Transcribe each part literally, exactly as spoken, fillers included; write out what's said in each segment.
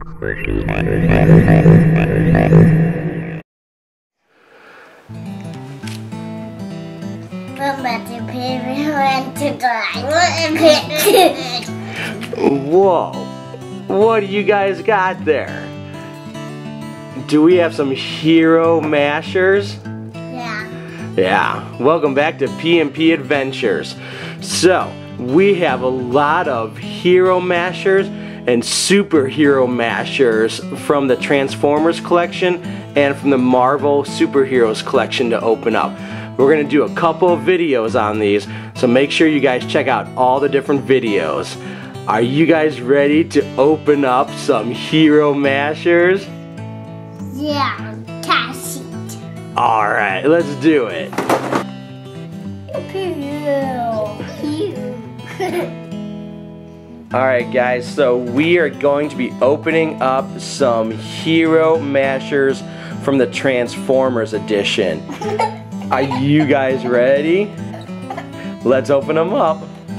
Whoa, what do you guys got there? Do we have some hero mashers? Yeah. Yeah, welcome back to P and P Adventures. So, we have a lot of hero mashers and superhero mashers from the Transformers collection and from the Marvel Superheroes collection to open up. We're going to do a couple of videos on these, so make sure you guys check out all the different videos. Are you guys ready to open up some hero mashers? Yeah, cash it. Alright, let's do it. Alright guys, so we are going to be opening up some hero mashers from the Transformers edition. Are you guys ready? Let's open them up.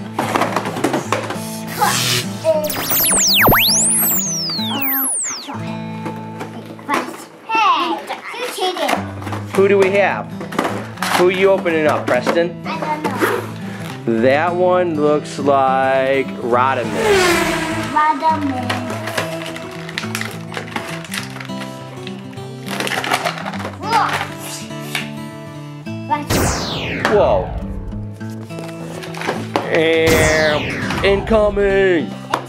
Hey, you cheated. Who do we have? Who are you opening up, Preston? I don't know. That one looks like Rodimus. Rodimus. Whoa. And incoming.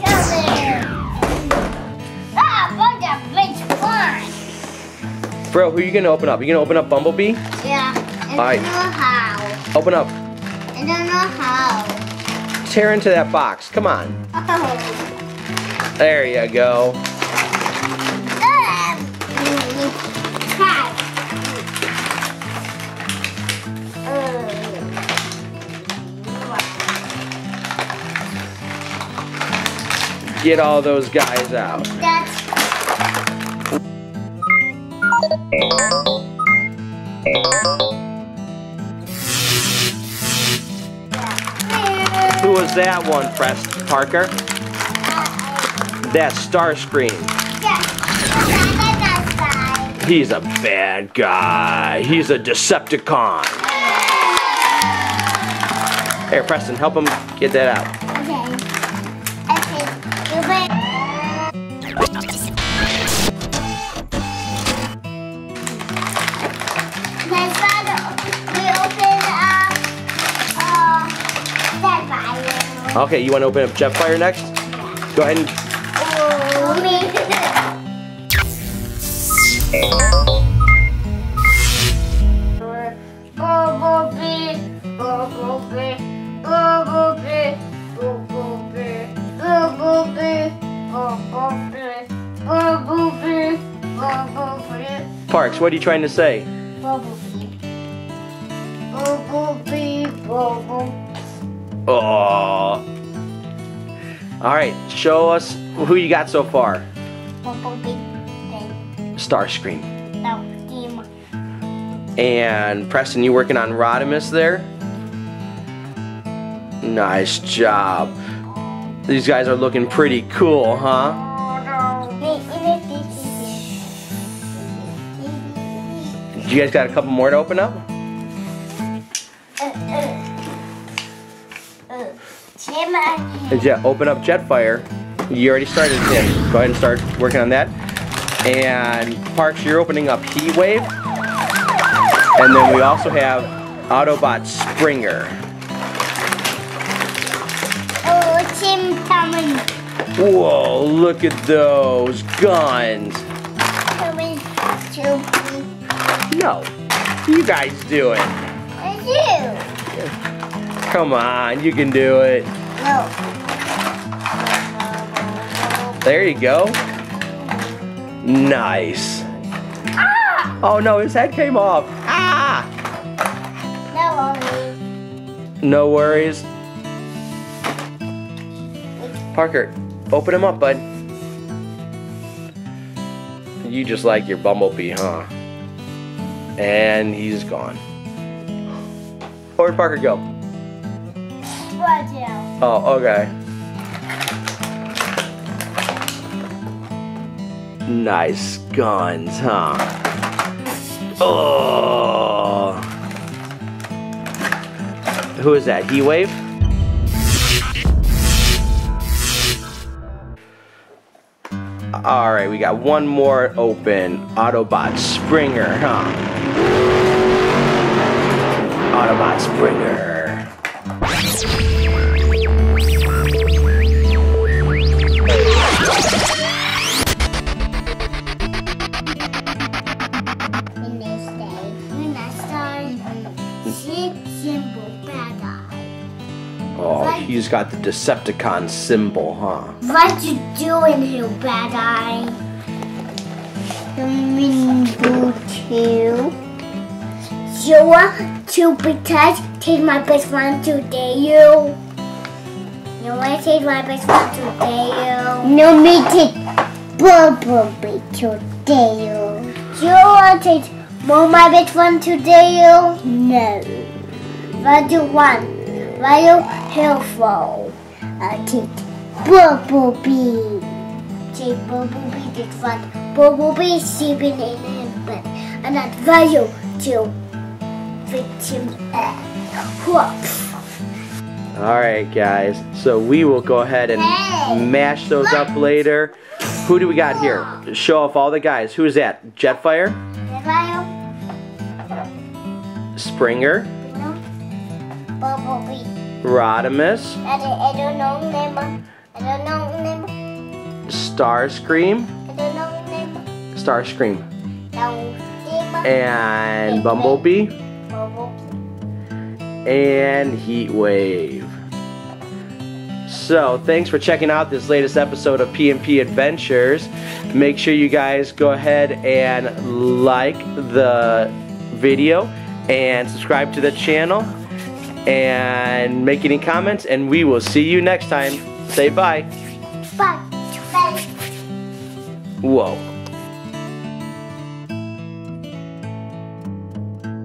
Ah, bunch of big fun. Bro, who are you gonna open up? You gonna open up Bumblebee? Yeah. I don't Alright. know how. Open up. I don't know how. Tear into that box. Come on. Oh. There you go. Um, try. Get all those guys out. That's Who was that one, Preston Parker? That's Starscream. He's a bad guy. He's a Decepticon. Here, Preston, help him get that out. okay. Okay. You wait. Let's start. We open up. Uh, that fire. Okay, you want to open up Jetfire next? Go ahead and... Oh, me. Bumblebee, Bumblebee, Bumblebee, Bumblebee, Bumblebee, Bumblebee, Bumblebee, Bumblebee. Parks, what are you trying to say? Bumblebee. Bumblebee, Bumblebee. Oh. Alright, show us who you got so far. Bumblebee. Starscream. No, team. And Preston, you working on Rodimus there? Nice job. These guys are looking pretty cool, huh? You guys got a couple more to open up? Did you open up Jetfire? You already started, Tim. Go ahead and start working on that. And Parks, you're opening up Heatwave. And then we also have Autobot Springer. Oh, Tim coming. Whoa, look at those guns. Coming to me. No, you guys do it. I do. Come on, you can do it. No. There you go. Nice. Ah! Oh no, his head came off. Ah! No worries. No worries. Parker, open him up, bud. You just like your Bumblebee, huh? And he's gone. Where'd Parker go? Watch out. Oh, okay. Nice guns, huh? Oh. Who is that? Heatwave? Alright, we got one more open. Autobot Springer, huh? Autobot Springer. Oh, he's got the Decepticon symbol, huh? What you doing here, bad eye? Rainbow two. Sure to protect. Take my best friend today, you. You want to take my best friend today, you? No, me take Bumblebee today, you. You want to take more my best friend today, you? No. What do you want? Very helpful. I take Bumblebee. Take Bumblebee this one. Bumblebee sleeping in his bed. And that value to victim and whoops. Alright guys, so we will go ahead and Hey. mash those up later. Who do we got here? Show off all the guys. Who's that? Jetfire? Value, Springer? Bumblebee. Rodimus? I don't, I don't know name. I don't know name. Starscream? I don't know name. Starscream. No name. And Bumblebee? Bumblebee. And Heatwave. So, thanks for checking out this latest episode of P M P Adventures. Make sure you guys go ahead and like the video and subscribe to the channel and make any comments, and we will see you next time. Say bye. Bye. Bye. Whoa.